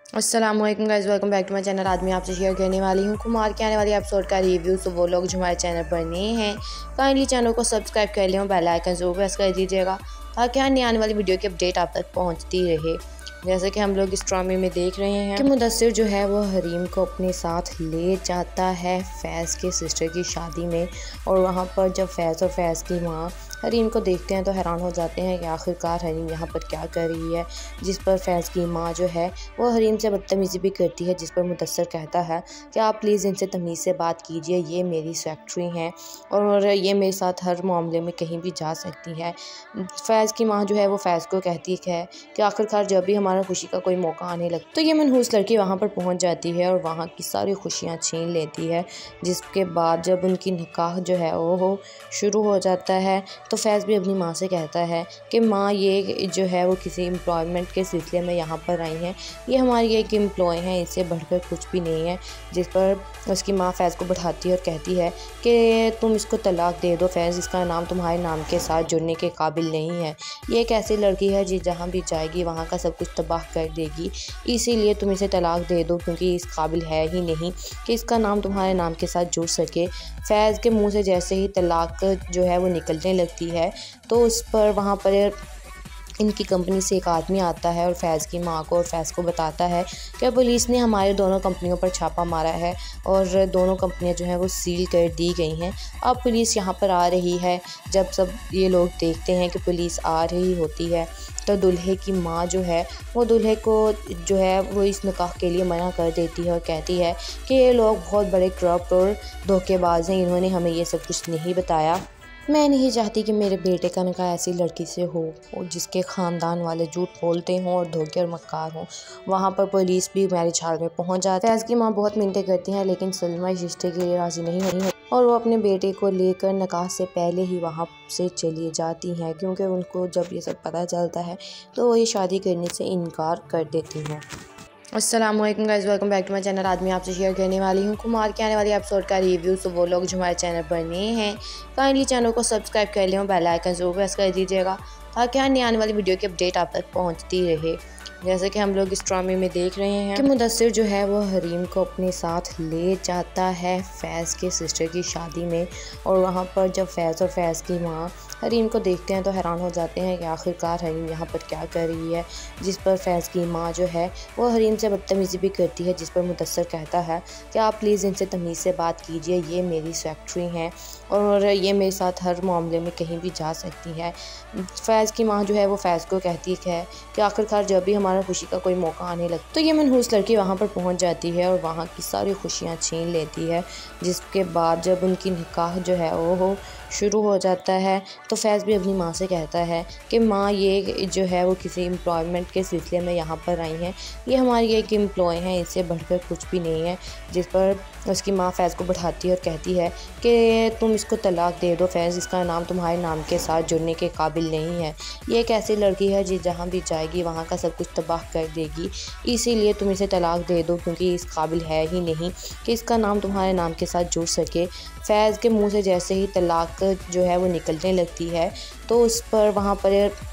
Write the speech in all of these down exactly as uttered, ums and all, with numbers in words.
अस्सलाम वालेकुम guys, welcome back to my channel. आज मैं आपसे शेयर करने वाली हूँ कुमार के आने वाली एपिसोड का रिव्यू। तो वो लोग जो हमारे चैनल पर नए हैं काइंडली चैनल को सब्सक्राइब कर लें और बेल आइकन जरूर प्रेस कर दीजिएगा ताकि अन्य आने वाली वीडियो की अपडेट आप तक पहुँचती रहे। जैसे कि हम लोग इस ड्रामे में देख रहे हैं कि मुदस्सिर जो है वो हरीम को अपने साथ ले जाता है फैज़ के सिस्टर की शादी में। और वहाँ पर जब फैज़ और फैज़ की माँ हरीम को देखते हैं तो हैरान हो जाते हैं कि आखिरकार हरीम यहाँ पर क्या कर रही है। जिस पर फैज़ की माँ जो है वो हरीम से बदतमीज़ी भी करती है, जिस पर मुदस्सिर कहता है कि आप प्लीज़ इनसे तमीज़ से बात कीजिए, ये मेरी सेक्रेटरी हैं और ये मेरे साथ हर मामले में कहीं भी जा सकती है। फैज़ की माँ जो है वो फैज़ को कहती है कि आखिरकार जब भी हमारा खुशी का कोई मौका आने लगता तो ये मनहूस लड़की वहाँ पर पहुँच जाती है और वहाँ की सारी खुशियाँ छीन लेती है। जिसके बाद जब उनकी निकाह जो है वो शुरू हो जाता है तो फैज़ भी अपनी माँ से कहता है कि माँ ये जो है वो किसी एम्प्लॉयमेंट के सिलसिले में यहाँ पर आई हैं, ये हमारी एक एम्प्लॉय हैं, इससे बढ़कर कुछ भी नहीं है। जिस पर उसकी माँ फैज़ को बैठाती है और कहती है कि तुम इसको तलाक दे दो फैज़, इसका नाम तुम्हारे नाम के साथ जुड़ने के काबिल नहीं है। ये एक ऐसी लड़की है जी जहाँ भी जाएगी वहाँ का सब कुछ तबाह कर देगी, इसीलिए तुम इसे तलाक दे दो क्योंकि इस काबिल है ही नहीं कि इसका नाम तुम्हारे नाम के साथ जुड़ सके। फैज़ के मुंह से जैसे ही तलाक जो है वो निकलने लगती है तो उस पर वहाँ पर इनकी कंपनी से एक आदमी आता है और फैज़ की माँ को और फैज़ को बताता है कि पुलिस ने हमारे दोनों कंपनियों पर छापा मारा है और दोनों कंपनियां जो हैं वो सील कर दी गई हैं। अब पुलिस यहाँ पर आ रही है। जब सब ये लोग देखते हैं कि पुलिस आ रही होती है तो दूल्हे की माँ जो है वो दूल्हे को जो है वो इस निकाह के लिए मना कर देती है और कहती है कि ये लोग बहुत बड़े करप्ट और धोखेबाज हैं, इन्होंने हमें ये सब कुछ नहीं बताया। मैं नहीं चाहती कि मेरे बेटे का निकाह ऐसी लड़की से हो और जिसके ख़ानदान वाले झूठ बोलते हों और धोखे और मक्कार हों। वहाँ पर पुलिस भी मैरिज हॉल में पहुँच जाती है। फैज़ की माँ बहुत मिन्नतें करती हैं लेकिन सलमा इस रिश्ते के लिए राज़ी नहीं है और वो अपने बेटे को लेकर निकाह से पहले ही वहाँ से चली जाती हैं क्योंकि उनको जब ये सब पता चलता है तो वो ये शादी करने से इनकार कर देती हैं। अस्सलाम वालेकुम guys, welcome back to my channel. आज मैं आपसे शेयर करने वाली हूँ कुमार के आने वाली एपिसोड का रिव्यू। तो वो लोग जो हमारे चैनल पर नए हैं काइंडली चैनल को सब्सक्राइब कर लें और बेल आइकन जरूर प्रेस कर दीजिएगा ताकि अन्य आने वाली वीडियो की अपडेट आप तक पहुँचती रहे। जैसे कि हम लोग इस ड्रामे में देख रहे हैं कि मुदस्सिर जो है वो हरीम को अपने साथ ले जाता है फैज़ के सिस्टर की शादी में। और वहाँ पर जब फैज़ और फैज़ की माँ हरीम को देखते हैं तो हैरान हो जाते हैं कि आखिरकार हरीम यहाँ पर क्या कर रही है। जिस पर फैज़ की माँ जो है वो हरीम से बदतमीज़ी भी करती है, जिस पर मुदस्सिर कहता है कि आप प्लीज़ इनसे तमीज़ से बात कीजिए, ये मेरी सेक्रेटरी हैं और ये मेरे साथ हर मामले में कहीं भी जा सकती है। फैज़ की माँ जो है वो फैज़ को कहती है कि आखिरकार जब भी हमारा खुशी का कोई मौका आने लगता तो ये मनहूस लड़की वहाँ पर पहुँच जाती है और वहाँ की सारी खुशियाँ छीन लेती है। जिसके बाद जब उनकी निकाह जो है वो शुरू हो जाता है तो फैज़ भी अपनी माँ से कहता है कि माँ ये जो है वो किसी एम्प्लॉयमेंट के सिलसिले में यहाँ पर आई हैं, ये हमारी एक एम्प्लॉय हैं, इससे बढ़कर कुछ भी नहीं है। जिस पर उसकी माँ फैज़ को बैठाती है और कहती है कि तुम इसको तलाक दे दो फैज़, इसका नाम तुम्हारे नाम के साथ जुड़ने के काबिल नहीं है। ये एक ऐसी लड़की है जी जहाँ भी जाएगी वहाँ का सब कुछ तबाह कर देगी, इसीलिए तुम इसे तलाक दे दो क्योंकि इस काबिल है ही नहीं कि इसका नाम तुम्हारे नाम के साथ जुड़ सके। फैज़ के मुंह से जैसे ही तलाक जो है वो निकलने लगती है तो उस पर वहाँ पर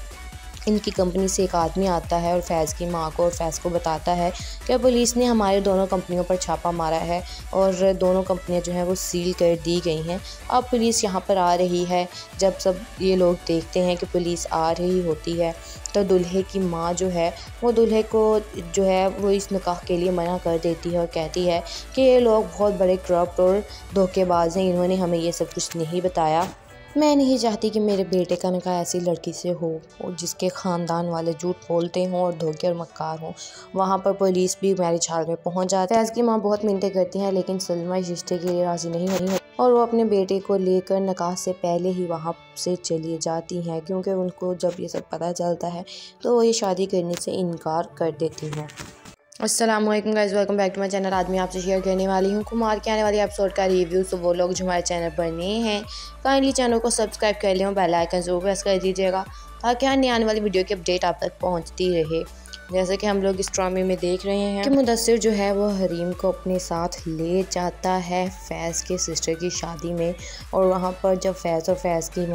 इनकी कंपनी से एक आदमी आता है और फैज़ की माँ को और फैज़ को बताता है कि पुलिस ने हमारे दोनों कंपनियों पर छापा मारा है और दोनों कंपनियां जो हैं वो सील कर दी गई हैं। अब पुलिस यहाँ पर आ रही है। जब सब ये लोग देखते हैं कि पुलिस आ रही होती है तो दूल्हे की माँ जो है वो दूल्हे को जो है वो इस निकाह के लिए मना कर देती है और कहती है कि ये लोग बहुत बड़े करप्ट और धोखेबाज हैं, इन्होंने हमें ये सब कुछ नहीं बताया। मैं नहीं चाहती कि मेरे बेटे का निकाह ऐसी लड़की से हो और जिसके ख़ानदान वाले झूठ बोलते हों और धोखे और मक्कार हों। वहाँ पर पुलिस भी मैरिज हॉल में पहुँच जाती है। फैज़ की माँ बहुत मिन्नतें करती हैं लेकिन सलमा इस रिश्ते के लिए राज़ी नहीं है और वो अपने बेटे को लेकर निकाह से पहले ही वहाँ से चली जाती हैं क्योंकि उनको जब ये सब पता चलता है तो वो ये शादी करने से इनकार कर देती हैं। अस्सलाम वालेकुम guys, welcome back to my channel. आज मैं आपसे शेयर करने वाली हूँ कुमार के आने वाली एपिसोड का रिव्यू। तो वो लोग जो हमारे चैनल पर नए हैं काइंडली चैनल को सब्सक्राइब कर लें और बेल आइकन जरूर प्रेस कर दीजिएगा ताकि अन्य आने वाली वीडियो की अपडेट आप तक पहुँचती रहे। जैसे कि हम लोग इस ड्रामे में देख रहे हैं कि मुदस्सिर जो है वो हरीम को अपने साथ ले जाता है फैज़ के सिस्टर की शादी में। और वहाँ पर जब फैज़ और फैज़ की माँ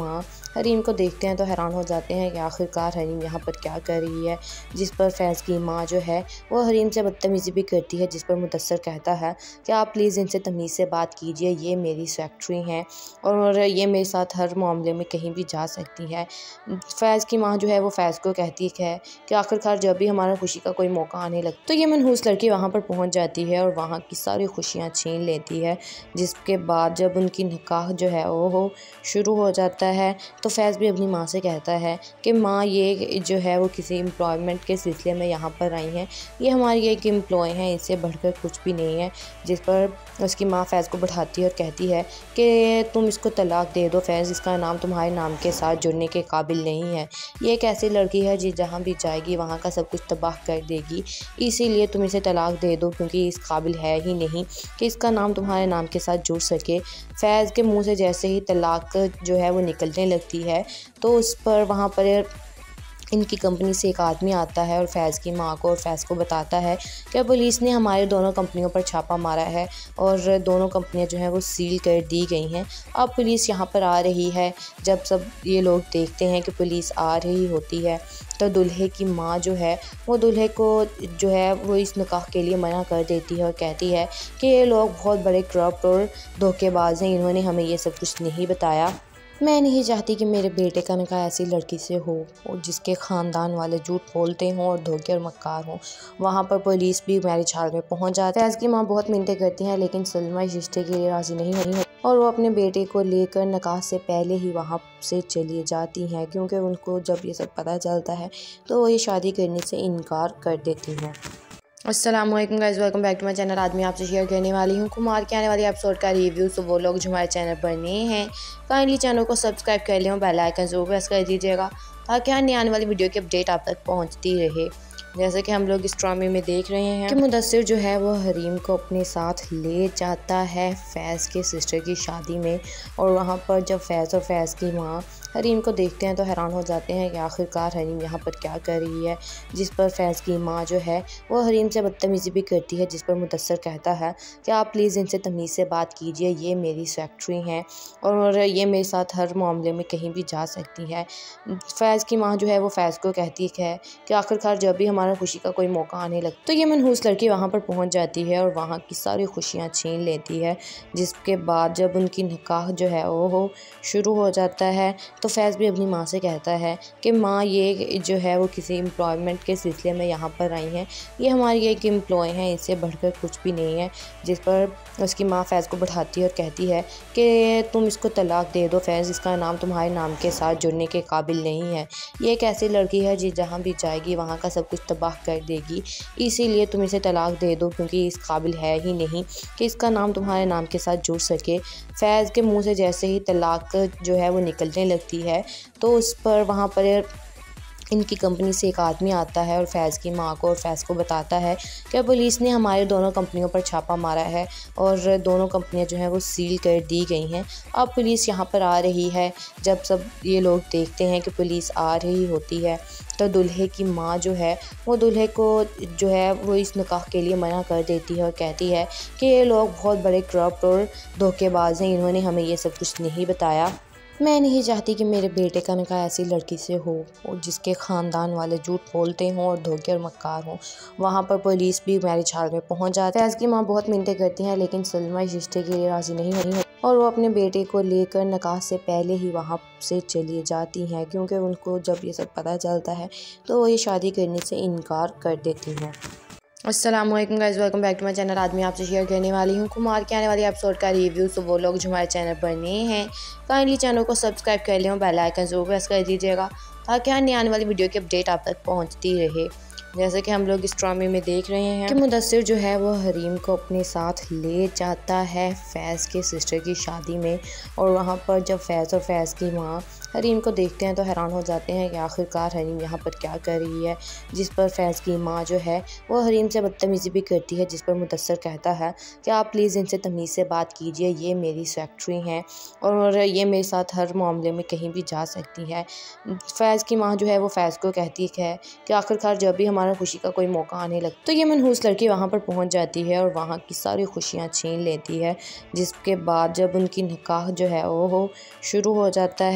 हरीम को देखते हैं तो हैरान हो जाते हैं कि आखिरकार हरीम यहाँ पर क्या कर रही है, जिस पर फैज़ की माँ जो है वो हरीम से बदतमीज़ी भी करती है, जिस पर मुदस्सर कहता है कि आप प्लीज़ इनसे तमीज़ से बात कीजिए, ये मेरी सेक्रेटरी हैं और ये मेरे साथ हर मामले में कहीं भी जा सकती है। फैज़ की माँ जो है वो फैज़ को कहती है कि आखिरकार जब भी हमारा खुशी का कोई मौका आने लगता तो ये मनहूस लड़की वहाँ पर पहुँच जाती है और वहाँ की सारी खुशियाँ छीन लेती है। जिसके बाद जब उनकी निकाह जो है वो शुरू हो जाता है तो फैज़ भी अपनी माँ से कहता है कि माँ ये जो है वो किसी एम्प्लॉयमेंट के सिलसिले में यहाँ पर आई हैं, ये हमारी एक एम्प्लॉय हैं, इससे बढ़कर कुछ भी नहीं है। जिस पर उसकी माँ फैज़ को बैठाती है और कहती है कि तुम इसको तलाक दे दो फैज़, इसका नाम तुम्हारे नाम के साथ जुड़ने के काबिल नहीं है। ये एक ऐसी लड़की है जी जहाँ भी जाएगी वहाँ का सब कुछ तबाह कर देगी, इसीलिए तुम इसे तलाक दे दो क्योंकि इस काबिल है ही नहीं कि इसका नाम तुम्हारे नाम के साथ जुड़ सके। फैज़ के मुंह से जैसे ही तलाक जो है वो निकलने लगती है तो उस पर वहाँ पर इनकी कंपनी से एक आदमी आता है और फैज़ की माँ को और फैज़ को बताता है कि पुलिस ने हमारे दोनों कंपनियों पर छापा मारा है और दोनों कंपनियां जो हैं वो सील कर दी गई हैं। अब पुलिस यहाँ पर आ रही है। जब सब ये लोग देखते हैं कि पुलिस आ रही होती है तो दूल्हे की माँ जो है वो दूल्हे को जो है वो इस निकाह के लिए मना कर देती है और कहती है कि ये लोग बहुत बड़े करप्ट और धोखेबाज हैं, इन्होंने हमें ये सब कुछ नहीं बताया। मैं नहीं चाहती कि मेरे बेटे का निकाह ऐसी लड़की से हो और जिसके ख़ानदान वाले झूठ बोलते हों और धोखे और मक्कार हों। वहाँ पर पुलिस भी मैरिज हॉल में पहुँच जाती है। फैज़ की माँ बहुत मिन्नतें करती हैं लेकिन सलमा इस रिश्ते के लिए राज़ी नहीं होती और वो अपने बेटे को लेकर निकाह से पहले ही वहाँ से चली जाती हैं, क्योंकि उनको जब ये सब पता चलता है तो वो ये शादी करने से इनकार कर देती हैं। अस्सलाम वालेकुम guys, welcome back to my channel. आज मैं आपसे शेयर करने वाली हूँ कुमार के आने वाली एपिसोड का रिव्यू। तो वो लोग जो हमारे चैनल पर नए हैं काइंडली चैनल को सब्सक्राइब कर लें और बेल आइकन ज़रूर प्रेस कर दीजिएगा ताकि आने आने वाली वीडियो की अपडेट आप तक पहुँचती रहे। जैसे कि हम लोग इस ड्रामे में देख रहे हैं कि मुदस्सिर जो है वो हरीम को अपने साथ ले जाता है फैज़ के सिस्टर की शादी में और वहाँ पर जब फैज़ और फैज़ की माँ हरीम को देखते हैं तो हैरान हो जाते हैं कि आखिरकार हरीम यहाँ पर क्या कर रही है, जिस पर फैज़ की माँ जो है वो हरीम से बदतमीज़ी भी करती है, जिस पर मुदस्सर कहता है कि आप प्लीज़ इनसे तमीज़ से बात कीजिए, ये मेरी सेक्रेटरी हैं और ये मेरे साथ हर मामले में कहीं भी जा सकती है। फैज़ की माँ जो है वो फैज़ को कहती है कि आखिरकार जब भी हमारा खुशी का कोई मौका आने लगता तो ये मनहूस लड़की वहाँ पर पहुँच जाती है और वहाँ की सारी खुशियाँ छीन लेती है। जिसके बाद जब उनकी निकाह जो है वो शुरू हो जाता है तो फैज़ भी अपनी माँ से कहता है कि माँ ये जो है वो किसी एम्प्लॉयमेंट के सिलसिले में यहाँ पर आई हैं, ये हमारी एक एम्प्लॉय हैं, इससे बढ़कर कुछ भी नहीं है। जिस पर उसकी माँ फैज़ को बैठाती है और कहती है कि तुम इसको तलाक दे दो फैज़, इसका नाम तुम्हारे नाम के साथ जुड़ने के काबिल नहीं है। ये एक ऐसी लड़की है जी जहाँ भी जाएगी वहाँ का सब कुछ तबाह कर देगी, इसीलिए तुम इसे तलाक दे दो क्योंकि इस काबिल है ही नहीं कि इसका नाम तुम्हारे नाम के साथ जुड़ सके। फैज़ के मुंह से जैसे ही तलाक जो है वो निकलने लगती है तो उस पर वहाँ पर इनकी कंपनी से एक आदमी आता है और फैज़ की माँ को और फैज़ को बताता है कि पुलिस ने हमारे दोनों कंपनियों पर छापा मारा है और दोनों कंपनियां जो हैं वो सील कर दी गई हैं। अब पुलिस यहाँ पर आ रही है। जब सब ये लोग देखते हैं कि पुलिस आ रही होती है तो दूल्हे की माँ जो है वो दूल्हे को जो है वो इस निकाह के लिए मना कर देती है और कहती है कि ये लोग बहुत बड़े करप्ट और धोखेबाज हैं, इन्होंने हमें ये सब कुछ नहीं बताया। मैं नहीं चाहती कि मेरे बेटे का निकाह ऐसी लड़की से हो और जिसके ख़ानदान वाले झूठ बोलते हों और धोखे और मक्कार हों। वहाँ पर पुलिस भी मैरिज हॉल में पहुँच जाती है। फैज़ की माँ बहुत मिन्नतें करती हैं लेकिन सलमा इस रिश्ते के लिए राज़ी नहीं होती और वो अपने बेटे को लेकर निकाह से पहले ही वहाँ से चली जाती हैं, क्योंकि उनको जब ये सब पता चलता है तो वो ये शादी करने से इनकार कर देती हैं। अस्सलाम वालेकुम guys, welcome back to my channel. आज मैं आपसे शेयर करने वाली हूँ कुमार के आने वाली एपिसोड का रिव्यू। तो वो लोग जो हमारे चैनल पर नए हैं काइंडली चैनल को सब्सक्राइब कर लें और बेल आइकन ज़रूर प्रेस कर दीजिएगा ताकि आने आने वाली वीडियो की अपडेट आप तक पहुँचती रहे। जैसे कि हम लोग इस ड्रामे में देख रहे हैं कि मुदस्सिर जो है वो हरीम को अपने साथ ले जाता है फैज़ के सिस्टर की शादी में और वहाँ पर जब फैज़ और फैज़ की माँ हरीम को देखते हैं तो हैरान हो जाते हैं कि आखिरकार हरीम यहाँ पर क्या कर रही है, जिस पर फैज़ की माँ जो है वो हरीम से बदतमीज़ी भी करती है, जिस पर मुदस्सर कहता है कि आप प्लीज़ इनसे तमीज़ से बात कीजिए, ये मेरी सेक्रेटरी हैं और ये मेरे साथ हर मामले में कहीं भी जा सकती है। फैज़ की माँ जो है वो फैज़ को कहती है कि आखिरकार जब भी हमारा खुशी का कोई मौका आने लगता तो ये मनहूस लड़की वहाँ पर पहुँच जाती है और वहाँ की सारी खुशियाँ छीन लेती है। जिसके बाद जब उनकी निकाह जो है वो शुरू हो जाता है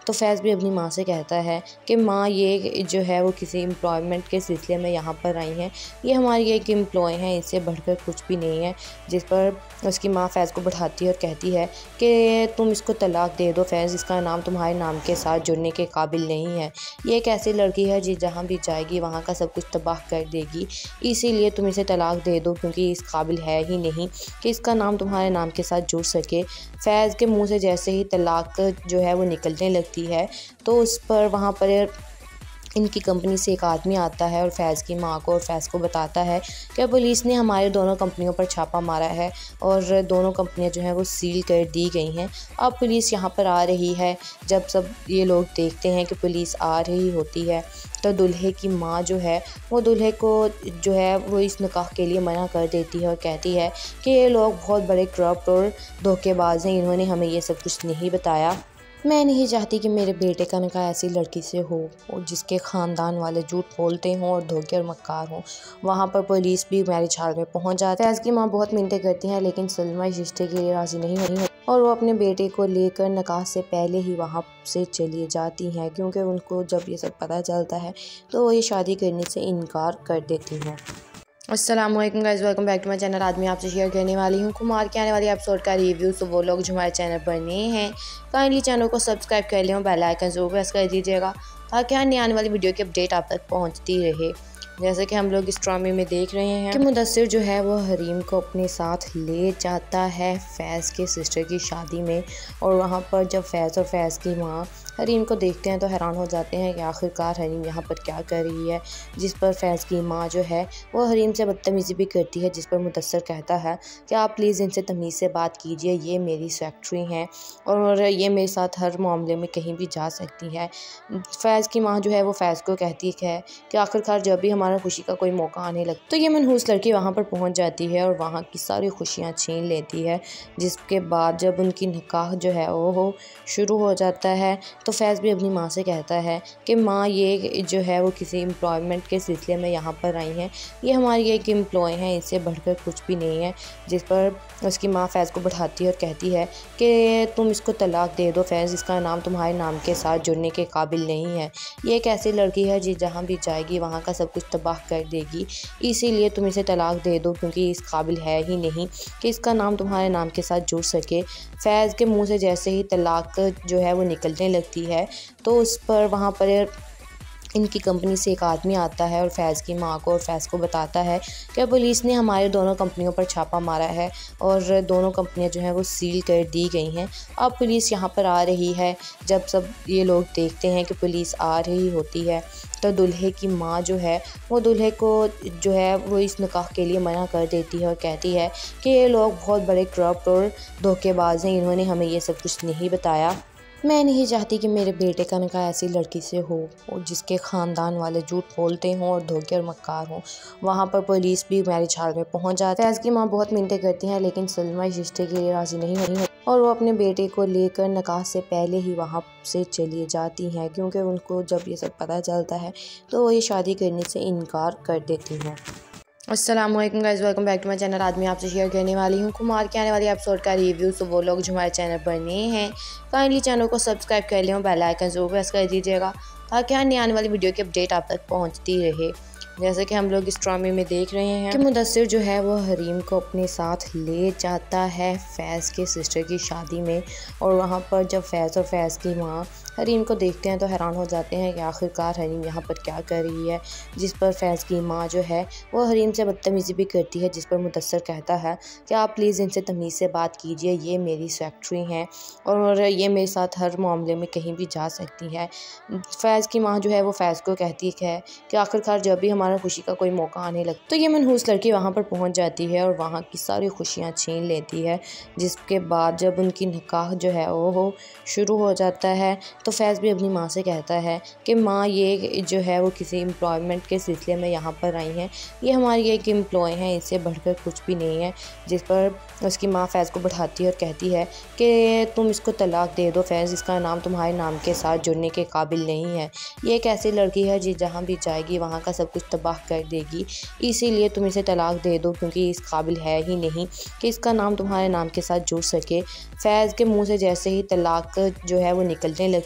तो फैज़ भी अपनी माँ से कहता है कि माँ ये जो है वो किसी एम्प्लॉयमेंट के सिलसिले में यहाँ पर आई हैं, ये हमारी एक एम्प्लॉय हैं, इससे बढ़कर कुछ भी नहीं है। जिस पर उसकी माँ फैज़ को बैठाती है और कहती है कि तुम इसको तलाक दे दो फैज़, इसका नाम तुम्हारे नाम के साथ जुड़ने के काबिल नहीं है। ये एक ऐसी लड़की है जी जहाँ भी जाएगी वहाँ का सब कुछ तबाह कर देगी, इसीलिए तुम इसे तलाक दे दो क्योंकि इस काबिल है ही नहीं कि इसका नाम तुम्हारे नाम के साथ जुड़ सके। फैज़ के मुंह से जैसे ही तलाक जो है वो निकलने लगती है तो उस पर वहाँ पर इनकी कंपनी से एक आदमी आता है और फैज़ की माँ को और फैज़ को बताता है कि पुलिस ने हमारे दोनों कंपनियों पर छापा मारा है और दोनों कंपनियां जो हैं वो सील कर दी गई हैं। अब पुलिस यहाँ पर आ रही है। जब सब ये लोग देखते हैं कि पुलिस आ रही होती है तो दूल्हे की माँ जो है वो दूल्हे को जो है वो इस निकाह के लिए मना कर देती है और कहती है कि ये लोग बहुत बड़े करप्ट और धोखेबाज हैं, इन्होंने हमें ये सब कुछ नहीं बताया। मैं नहीं चाहती कि मेरे बेटे का निकाह ऐसी लड़की से हो और जिसके ख़ानदान वाले झूठ बोलते हों और धोखे और मक्कार हों। वहाँ पर पुलिस भी मैरिज हॉल में पहुँच जाती है। फैज़ की माँ बहुत मिन्नतें करती हैं लेकिन सलमा इस रिश्ते के लिए राज़ी नहीं होती और वो अपने बेटे को लेकर निकाह से पहले ही वहाँ से चली जाती हैं, क्योंकि उनको जब ये सब पता चलता है तो वो ये शादी करने से इनकार कर देती हैं। अस्सलामुअलैकुम guys, welcome back to my channel. आज मैं आपसे शेयर करने वाली हूँ कुमार के आने वाली एपिसोड का रिव्यू। तो वो लोग जो हमारे चैनल पर नए हैं काइंडली चैनल को सब्सक्राइब कर लें और बेल आइकन ज़रूर प्रेस कर दीजिएगा ताकि हर नई आने वाली वीडियो की अपडेट आप तक पहुँचती रहे। जैसे कि हम लोग इस ड्रामे में देख रहे हैं कि मुदस्सिर जो है वो हरीम को अपने साथ ले जाता है फैज़ के सिस्टर की शादी में, और वहाँ पर जब फैज़ और फैज़ की माँ हरीम को देखते हैं तो हैरान हो जाते हैं कि आखिरकार हरीम यहाँ पर क्या कर रही है। जिस पर फैज़ की माँ जो है वो हरीम से बदतमीज़ी भी करती है, जिस पर मुदस्सिर कहता है कि आप प्लीज़ इनसे तमीज़ से बात कीजिए, ये मेरी सेक्रेटरी हैं और ये मेरे साथ हर मामले में कहीं भी जा सकती है। फैज़ की माँ जो है वो फैज़ को कहती है कि आखिरकार जब भी हमारा खुशी का कोई मौका आने लगता तो ये मनहूस लड़की वहाँ पर पहुँच जाती है और वहाँ की सारी खुशियाँ छीन लेती है। जिसके बाद जब उनकी निकाह जो है वो शुरू हो जाता है तो फैज़ भी अपनी माँ से कहता है कि माँ ये जो है वो किसी एम्प्लॉयमेंट के सिलसिले में यहाँ पर आई हैं, ये हमारी एक एम्प्लॉय हैं, इससे बढ़कर कुछ भी नहीं है। जिस पर उसकी माँ फैज़ को बैठाती है और कहती है कि तुम इसको तलाक दे दो फैज़, इसका नाम तुम्हारे नाम के साथ जुड़ने के काबिल नहीं है। ये एक ऐसी लड़की है जी जहाँ भी जाएगी वहाँ का सब कुछ तबाह कर देगी, इसीलिए तुम इसे तलाक दे दो क्योंकि इस काबिल है ही नहीं कि इसका नाम तुम्हारे नाम के साथ जुड़ सके। फैज़ के मुंह से जैसे ही तलाक जो है वो निकलने लगती है तो उस पर वहाँ पर इनकी कंपनी से एक आदमी आता है और फैज़ की माँ को और फैज़ को बताता है कि पुलिस ने हमारे दोनों कंपनियों पर छापा मारा है और दोनों कंपनियां जो हैं वो सील कर दी गई हैं। अब पुलिस यहाँ पर आ रही है। जब सब ये लोग देखते हैं कि पुलिस आ रही होती है तो दूल्हे की माँ जो है वो दूल्हे को जो है वो इस निकाह के लिए मना कर देती है और कहती है कि ये लोग बहुत बड़े करप्ट और धोखेबाज हैं, इन्होंने हमें ये सब कुछ नहीं बताया। मैं नहीं चाहती कि मेरे बेटे का निकाह ऐसी लड़की से हो और जिसके ख़ानदान वाले झूठ बोलते हों और धोखे और मक्कार हों। वहाँ पर पुलिस भी मैरिज हॉल में पहुँच जाती है। फैज़ की माँ बहुत मिन्नतें करती हैं लेकिन सलमा इस रिश्ते के लिए राज़ी नहीं होती और वो अपने बेटे को लेकर निकाह से पहले ही वहाँ से चली जाती हैं, क्योंकि उनको जब ये सब पता चलता है तो वो ये शादी करने से इनकार कर देती हैं। अस्सलामुअलैकुम guys, welcome back to my channel. आज मैं आपसे शेयर करने वाली हूँ कुमार के आने वाली एपिसोड का रिव्यू। तो वो लोग जो हमारे चैनल पर नए हैं काइंडली चैनल को सब्सक्राइब कर लें और बेल आइकन ज़रूर प्रेस कर दीजिएगा ताकि हर नई आने वाली वीडियो की अपडेट आप तक पहुँचती रहे। जैसे कि हम लोग इस ड्रामे में देख रहे हैं कि मुदस्सिर जो है वो हरीम को अपने साथ ले जाता है फैज़ के सिस्टर की शादी में, और वहाँ पर जब फैज़ और फैज़ की माँ हरीम को देखते हैं तो हैरान हो जाते हैं कि आखिरकार हरीम यहाँ पर क्या कर रही है। जिस पर फैज़ की माँ जो है वो हरीम से बदतमीज़ी भी करती है, जिस पर मुदस्सिर कहता है कि आप प्लीज़ इनसे तमीज़ से बात कीजिए, ये मेरी सेक्रेटरी हैं और ये मेरे साथ हर मामले में कहीं भी जा सकती है। फैज़ की माँ जो है वो फैज़ को कहती है कि आखिरकार जब भी हमारा खुशी का कोई मौका आने लगता तो ये मनहूस लड़की वहाँ पर पहुँच जाती है और वहाँ की सारी खुशियाँ छीन लेती है। जिसके बाद जब उनकी निकाह जो है वो शुरू हो जाता है तो फैज़ भी अपनी माँ से कहता है कि माँ ये जो है वो किसी एम्प्लॉयमेंट के सिलसिले में यहाँ पर आई हैं, ये हमारी एक एम्प्लॉय हैं, इससे बढ़कर कुछ भी नहीं है। जिस पर उसकी माँ फैज़ को बैठाती है और कहती है कि तुम इसको तलाक दे दो फैज़, इसका नाम तुम्हारे नाम के साथ जुड़ने के काबिल नहीं है। ये एक ऐसी लड़की है जी जहाँ भी जाएगी वहाँ का सब कुछ तबाह कर देगी, इसीलिए तुम इसे तलाक दे दो क्योंकि इस काबिल है ही नहीं कि इसका नाम तुम्हारे नाम के साथ जुड़ सके। फैज़ के मुँह से जैसे ही तलाक जो है वो निकलने लगती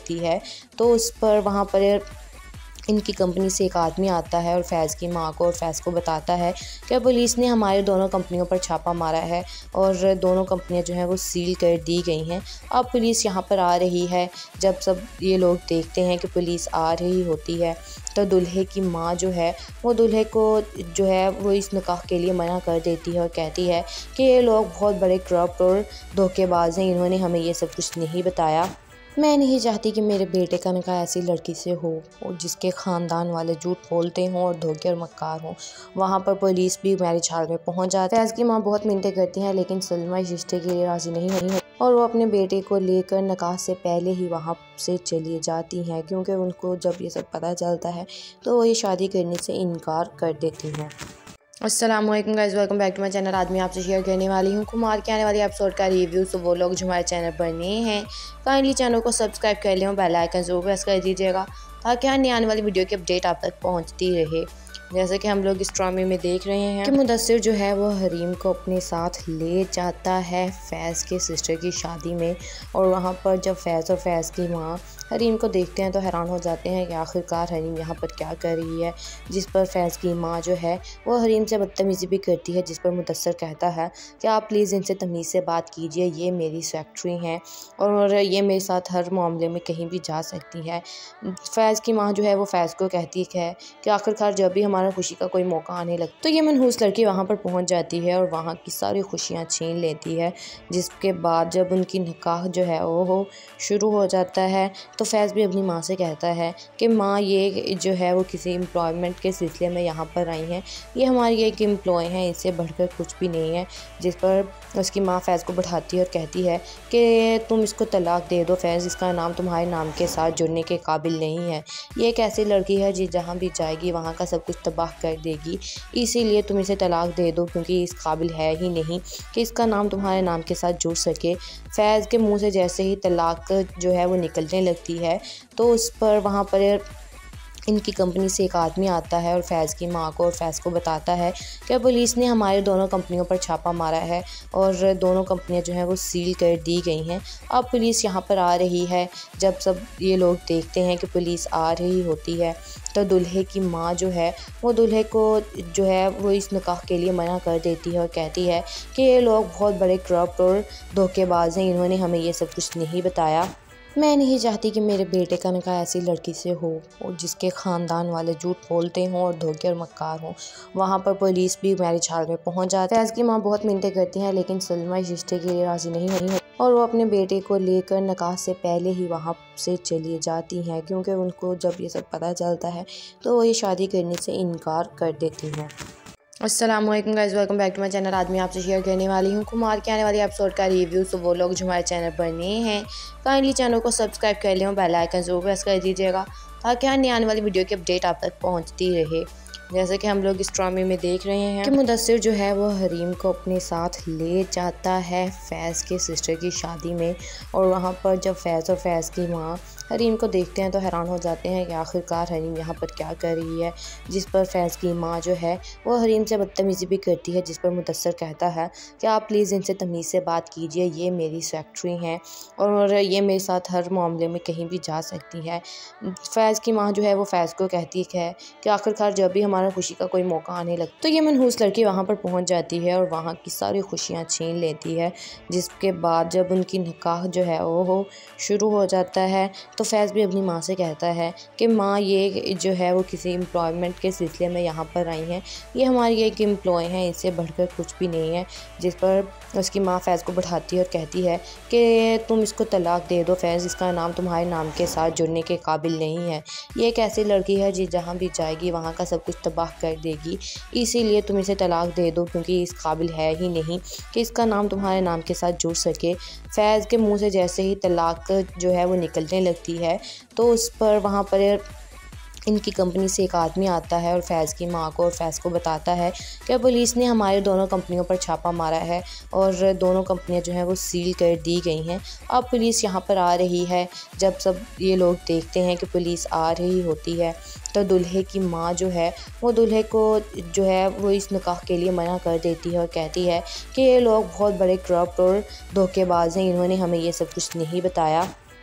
लगती है। तो उस पर वहाँ पर इनकी कंपनी से एक आदमी आता है और फैज़ की माँ को और फैज़ को बताता है कि पुलिस ने हमारे दोनों कंपनियों पर छापा मारा है और दोनों कंपनियां जो हैं वो सील कर दी गई हैं। अब पुलिस यहाँ पर आ रही है। जब सब ये लोग देखते हैं कि पुलिस आ रही होती है तो दूल्हे की माँ जो है वो दूल्हे को जो है वो इस निकाह के लिए मना कर देती है और कहती है कि ये लोग बहुत बड़े करप्ट और धोखेबाज हैं, इन्होंने हमें ये सब कुछ नहीं बताया। मैं नहीं चाहती कि मेरे बेटे का निकाह ऐसी लड़की से हो और जिसके ख़ानदान वाले झूठ बोलते हों और धोखे और मक्कार हों। वहाँ पर पुलिस भी मैरिज हॉल में पहुँच जाती है। फैज़ की माँ बहुत मिन्नतें करती हैं लेकिन सलमा इस रिश्ते के लिए राज़ी नहीं होती और वो अपने बेटे को लेकर निकाह से पहले ही वहाँ से चली जाती हैं, क्योंकि उनको जब ये सब पता चलता है तो वो ये शादी करने से इनकार कर देती हैं। अस्सलामुअलैकुम guys, welcome back to my channel. आज मैं आपसे शेयर करने वाली हूँ कुमार के आने वाली एपिसोड का रिव्यू। तो वो लोग जो हमारे चैनल पर नए हैं काइंडली चैनल को सब्सक्राइब कर लें और बेल आइकन ज़रूर प्रेस कर दीजिएगा ताकि हर नई आने वाली वीडियो की अपडेट आप तक पहुँचती रहे। जैसे कि हम लोग इस ड्रामे में देख रहे हैं कि मुदस्सिर जो है वो हरीम को अपने साथ ले जाता है फैज़ के सिस्टर की शादी में। और वहाँ पर जब फैज़ और फैज़ की माँ हरीम को देखते हैं तो हैरान हो जाते हैं कि आखिरकार हरीम यहाँ पर क्या कर रही है। जिस पर फैज़ की माँ जो है वो हरीम से बदतमीज़ी भी करती है, जिस पर मुदस्सिर कहता है कि आप प्लीज़ इनसे तमीज़ से बात कीजिए, ये मेरी सेक्रेटरी हैं और ये मेरे साथ हर मामले में कहीं भी जा सकती है। फैज़ की माँ जो है वो फैज़ को कहती है कि आखिरकार जब भी हमारा खुशी का कोई मौका आने लगता तो ये मनहूस लड़की वहाँ पर पहुँच जाती है और वहाँ की सारी खुशियाँ छीन लेती है। जिसके बाद जब उनकी निकाह जो है वो शुरू हो जाता है तो फैज़ भी अपनी माँ से कहता है कि माँ ये जो है वो किसी एम्प्लॉयमेंट के सिलसिले में यहाँ पर आई हैं, ये हमारी एक एम्प्लॉय हैं, इससे बढ़कर कुछ भी नहीं है। जिस पर उसकी माँ फैज़ को बैठाती है और कहती है कि तुम इसको तलाक दे दो फैज़, इसका नाम तुम्हारे नाम के साथ जुड़ने के काबिल नहीं है। ये एक ऐसी लड़की है जी जहाँ भी जाएगी वहाँ का सब कुछ तबाह कर देगी, इसीलिए तुम इसे तलाक दे दो क्योंकि इस काबिल है ही नहीं कि इसका नाम तुम्हारे नाम के साथ जुड़ सके। फैज़ के मुंह से जैसे ही तलाक जो है वो निकलने लगती है तो उस पर वहाँ पर इनकी कंपनी से एक आदमी आता है और फैज़ की माँ को और फैज़ को बताता है कि पुलिस ने हमारे दोनों कंपनियों पर छापा मारा है और दोनों कंपनियां जो हैं वो सील कर दी गई हैं। अब पुलिस यहाँ पर आ रही है। जब सब ये लोग देखते हैं कि पुलिस आ रही होती है तो दूल्हे की माँ जो है वो दूल्हे को जो है वो इस निकाह के लिए मना कर देती है और कहती है कि ये लोग बहुत बड़े करप्ट और धोखेबाज हैं, इन्होंने हमें ये सब कुछ नहीं बताया। मैं नहीं चाहती कि मेरे बेटे का निकाह ऐसी लड़की से हो और जिसके ख़ानदान वाले झूठ बोलते हों और धोखे और मक्कार हों। वहाँ पर पुलिस भी मैरिज हॉल में पहुँच जाती है। फैज़ की माँ बहुत मिन्नतें करती हैं लेकिन सलमा इस रिश्ते के लिए राज़ी नहीं होती और वो अपने बेटे को लेकर निकाह से पहले ही वहाँ से चली जाती हैं, क्योंकि उनको जब ये सब पता चलता है तो वो ये शादी करने से इनकार कर देती हैं। अस्सलामुअलैकुम guys, welcome back to my channel. आज मैं आपसे शेयर करने वाली हूँ कुमार के आने वाली एपिसोड का रिव्यू। तो वो लोग जो हमारे चैनल पर नए हैं काइंडली चैनल को सब्सक्राइब कर लें और बेल आइकन ज़रूर प्रेस कर दीजिएगा ताकि हर नई आने वाली वीडियो की अपडेट आप तक पहुँचती रहे। जैसे कि हम लोग इस ड्रामे में देख रहे हैं कि मुदस्सिर जो है वो हरीम को अपने साथ ले जाता है फैज़ के सिस्टर की शादी में। और वहाँ पर जब फैज़ और फैज़ की माँ हरीम को देखते हैं तो हैरान हो जाते हैं कि आखिरकार हरीम यहाँ पर क्या कर रही है। जिस पर फैज़ की माँ जो है वो हरीम से बदतमीज़ी भी करती है, जिस पर मुदस्सिर कहता है कि आप प्लीज़ इनसे तमीज़ से बात कीजिए, ये मेरी सेक्रेटरी हैं और ये मेरे साथ हर मामले में कहीं भी जा सकती है। फैज़ की माँ जो है वो फैज़ को कहती है कि आखिरकार जब भी हमारा खुशी का कोई मौका आने लगता तो ये मनहूस लड़की वहाँ पर पहुँच जाती है और वहाँ की सारी खुशियाँ छीन लेती है। जिसके बाद जब उनकी निकाह जो है वो शुरू हो जाता है तो फैज़ भी अपनी माँ से कहता है कि माँ ये जो है वो किसी एम्प्लॉयमेंट के सिलसिले में यहाँ पर आई हैं, ये हमारी एक एम्प्लॉय हैं, इससे बढ़कर कुछ भी नहीं है। जिस पर उसकी माँ फैज़ को बैठाती है और कहती है कि तुम इसको तलाक दे दो फैज़, इसका नाम तुम्हारे नाम के साथ जुड़ने के काबिल नहीं है। ये एक ऐसी लड़की है जी जहाँ भी जाएगी वहाँ का सब कुछ तबाह कर देगी, इसीलिए तुम इसे तलाक दे दो क्योंकि इस काबिल है ही नहीं कि इसका नाम तुम्हारे नाम के साथ जुड़ सके। फैज़ के मुंह से जैसे ही तलाक जो है वो निकलने लगती है तो उस पर वहाँ पर इनकी कंपनी से एक आदमी आता है और फैज़ की माँ को और फैज़ को बताता है कि पुलिस ने हमारे दोनों कंपनियों पर छापा मारा है और दोनों कंपनियां जो हैं वो सील कर दी गई हैं। अब पुलिस यहाँ पर आ रही है। जब सब ये लोग देखते हैं कि पुलिस आ रही होती है तो दूल्हे की माँ जो है वो दूल्हे को जो है वो इस निकाह के लिए मना कर देती है और कहती है कि ये लोग बहुत बड़े करप्ट और धोखेबाज हैं, इन्होंने हमें ये सब कुछ नहीं बताया।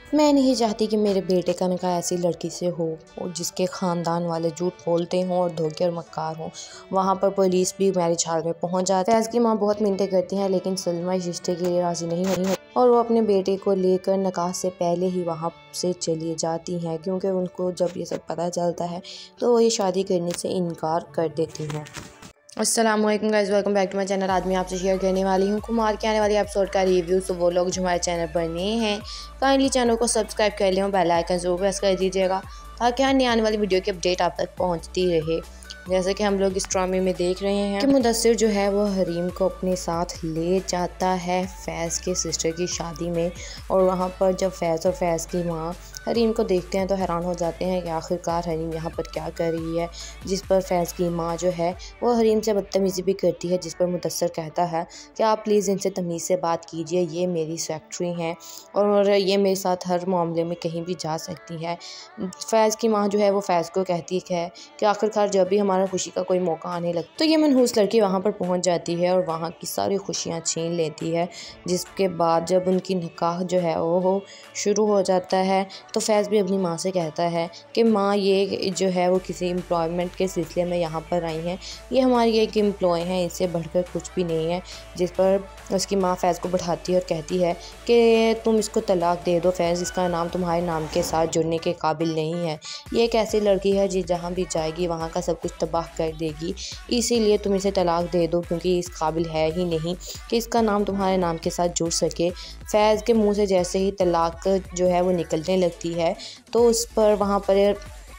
मैं नहीं चाहती कि मेरे बेटे का निकाह ऐसी लड़की से हो और जिसके ख़ानदान वाले झूठ बोलते हों और धोखे और मक्कार हों। वहाँ पर पुलिस भी मैरिज हॉल में पहुँच जाती है। फैज़ की माँ बहुत मिन्नतें करती हैं लेकिन सलमा इस रिश्ते के लिए राज़ी नहीं होती और वो अपने बेटे को लेकर निकाह से पहले ही वहाँ से चली जाती हैं, क्योंकि उनको जब ये सब पता चलता है तो वो ये शादी करने से इनकार कर देती हैं। अस्सलाम वालेकुम guys, welcome back to my channel. आज मैं आपसे शेयर करने वाली हूँ कुमार के आने वाली एपिसोड का रिव्यू। तो वो लोग जो हमारे चैनल पर नए हैं काइंडली चैनल को सब्सक्राइब कर लें और बेल आइकन ज़रूर प्रेस कर दीजिएगा ताकि हर नई आने वाली वीडियो की अपडेट आप तक पहुँचती रहे। जैसे कि हम लोग इस ड्रामे में देख रहे हैं कि मुदस्सिर जो है वो हरीम को अपने साथ ले जाता है फैज़ के सिस्टर की शादी में, और वहाँ पर जब फैज़ और फैज़ की माँ हरीम को देखते हैं तो हैरान हो जाते हैं कि आखिरकार हरीम यहाँ पर क्या कर रही है। जिस पर फैज़ की माँ जो है वो हरीम से बदतमीज़ी भी करती है, जिस पर मुदस्सिर कहता है कि आप प्लीज़ इनसे तमीज़ से बात कीजिए, ये मेरी सेक्रेटरी हैं और ये मेरे साथ हर मामले में कहीं भी जा सकती है। फैज़ की माँ जो है वो फैज़ को कहती है कि आखिरकार जब भी हमारा खुशी का कोई मौका आने लगता तो ये मनहूस लड़की वहाँ पर पहुँच जाती है और वहाँ की सारी खुशियाँ छीन लेती है। जिसके बाद जब उनकी निकाह जो है वो शुरू हो जाता है तो फैज़ भी अपनी माँ से कहता है कि माँ ये जो है वो किसी एम्प्लॉयमेंट के सिलसिले में यहाँ पर आई हैं, ये हमारी एक एम्प्लॉय हैं, इससे बढ़कर कुछ भी नहीं है। जिस पर उसकी माँ फैज़ को बैठाती है और कहती है कि तुम इसको तलाक दे दो फैज़, इसका नाम तुम्हारे नाम के साथ जुड़ने के काबिल नहीं है। ये एक ऐसी लड़की है जी जहाँ भी जाएगी वहाँ का सब कुछ तबाह कर देगी, इसीलिए तुम इसे तलाक दे दो क्योंकि इस काबिल है ही नहीं कि इसका नाम तुम्हारे नाम के साथ जुड़ सके। फैज़ के मुंह से जैसे ही तलाक जो है वो निकलने लगती है तो उस पर वहाँ पर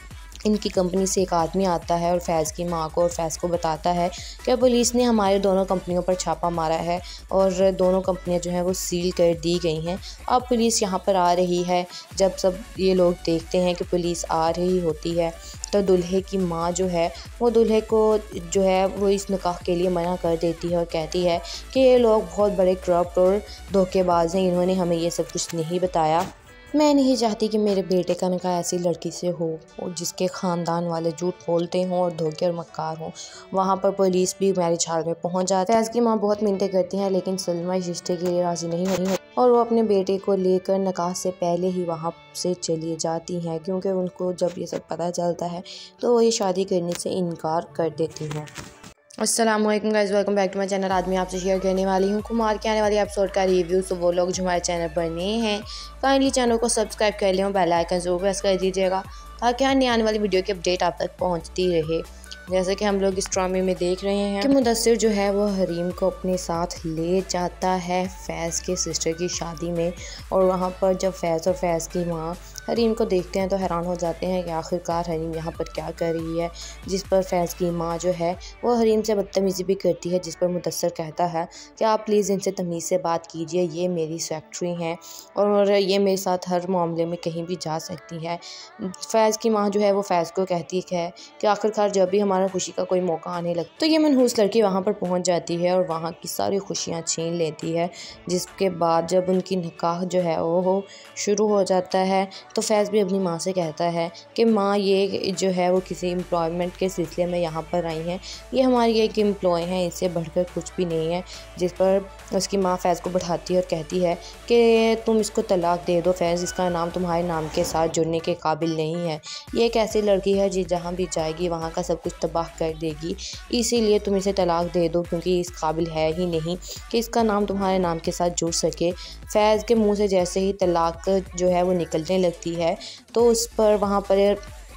इनकी कंपनी से एक आदमी आता है और फैज़ की माँ को और फैज़ को बताता है कि पुलिस ने हमारे दोनों कंपनियों पर छापा मारा है और दोनों कंपनियां जो हैं वो सील कर दी गई हैं। अब पुलिस यहाँ पर आ रही है। जब सब ये लोग देखते हैं कि पुलिस आ रही होती है तो दूल्हे की माँ जो है वो दूल्हे को जो है वो इस निकाह के लिए मना कर देती है और कहती है कि ये लोग बहुत बड़े करप्ट और धोखेबाज हैं, इन्होंने हमें ये सब कुछ नहीं बताया। मैं नहीं चाहती कि मेरे बेटे का निकाह ऐसी लड़की से हो और जिसके ख़ानदान वाले झूठ बोलते हों और धोखे और मक्कार हों। वहाँ पर पुलिस भी मैरिज हॉल में पहुँच जाती है। फैज़ की माँ बहुत मिन्नतें करती हैं लेकिन सलमा इस रिश्ते के लिए राज़ी नहीं होती और वो अपने बेटे को लेकर निकाह से पहले ही वहाँ से चली जाती हैं, क्योंकि उनको जब ये सब पता चलता है तो वो ये शादी करने से इनकार कर देती हैं। अस्सलाम वालेकुम guys, welcome back to my channel. आज मैं आपसे शेयर करने वाली हूँ कुमार के आने वाली एपिसोड का रिव्यू। तो वो लोग जो हमारे चैनल पर नए हैं काइंडली चैनल को सब्सक्राइब कर लें और बेल आइकन ज़रूर प्रेस कर दीजिएगा ताकि हर नई आने वाली वीडियो की अपडेट आप तक पहुँचती रहे। जैसे कि हम लोग इस ड्रामे में देख रहे हैं कि मुदस्सिर जो है वो हरीम को अपने साथ ले जाता है फैज़ के सिस्टर की शादी में, और वहाँ पर जब फैज़ और फैज़ की माँ हरीम को देखते हैं तो हैरान हो जाते हैं कि आखिरकार हरीम यहाँ पर क्या कर रही है। जिस पर फैज़ की माँ जो है वो हरीम से बदतमीज़ी भी करती है, जिस पर मुदस्सिर कहता है कि आप प्लीज़ इनसे तमीज़ से बात कीजिए, ये मेरी सेक्रेटरी हैं और ये मेरे साथ हर मामले में कहीं भी जा सकती है। फैज़ की माँ जो है वो फैज़ को कहती है कि आखिरकार जब भी हमारा खुशी का कोई मौका आने लगता तो ये मनहूस लड़की वहाँ पर पहुँच जाती है और वहाँ की सारी खुशियाँ छीन लेती है। जिसके बाद जब उनकी निकाह जो है वो शुरू हो जाता है तो फैज़ भी अपनी माँ से कहता है कि माँ ये जो है वो किसी एम्प्लॉयमेंट के सिलसिले में यहाँ पर आई हैं, ये हमारी एक एम्प्लॉय हैं, इससे बढ़कर कुछ भी नहीं है। जिस पर उसकी माँ फैज़ को बैठाती है और कहती है कि तुम इसको तलाक दे दो फैज़, इसका नाम तुम्हारे नाम के साथ जुड़ने के काबिल नहीं है। ये एक ऐसी लड़की है जी जहाँ भी जाएगी वहाँ का सब कुछ तबाह कर देगी, इसीलिए तुम इसे तलाक दे दो क्योंकि इस काबिल है ही नहीं कि इसका नाम तुम्हारे नाम के साथ जुड़ सके। फैज़ के मुंह से जैसे ही तलाक जो है वो निकलने लगती है तो उस पर वहाँ पर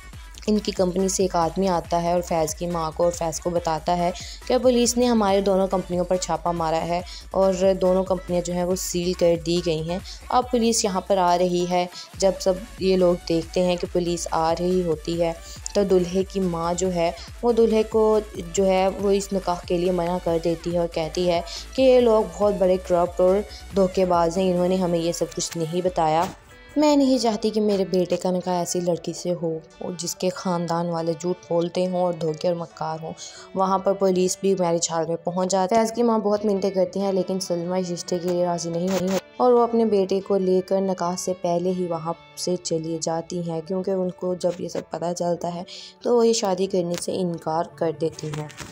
इनकी कंपनी से एक आदमी आता है और फैज़ की माँ को और फैज़ को बताता है कि पुलिस ने हमारे दोनों कंपनियों पर छापा मारा है और दोनों कंपनियां जो हैं वो सील कर दी गई हैं। अब पुलिस यहाँ पर आ रही है। जब सब ये लोग देखते हैं कि पुलिस आ रही होती है तो दूल्हे की माँ जो है वो दूल्हे को जो है वो इस निकाह के लिए मना कर देती है और कहती है कि ये लोग बहुत बड़े करप्ट और धोखेबाज हैं, इन्होंने हमें ये सब कुछ नहीं बताया। मैं नहीं चाहती कि मेरे बेटे का निकाह ऐसी लड़की से हो और जिसके ख़ानदान वाले झूठ बोलते हों और धोखे और मक्कार हों। वहाँ पर पुलिस भी मैरिज हॉल में पहुँच जाती है। फैज़ की माँ बहुत मिन्नतें करती हैं लेकिन सलमा इस रिश्ते के लिए राज़ी नहीं होती और वो अपने बेटे को लेकर निकाह से पहले ही वहाँ से चली जाती हैं, क्योंकि उनको जब ये सब पता चलता है तो वो ये शादी करने से इनकार कर देती हैं।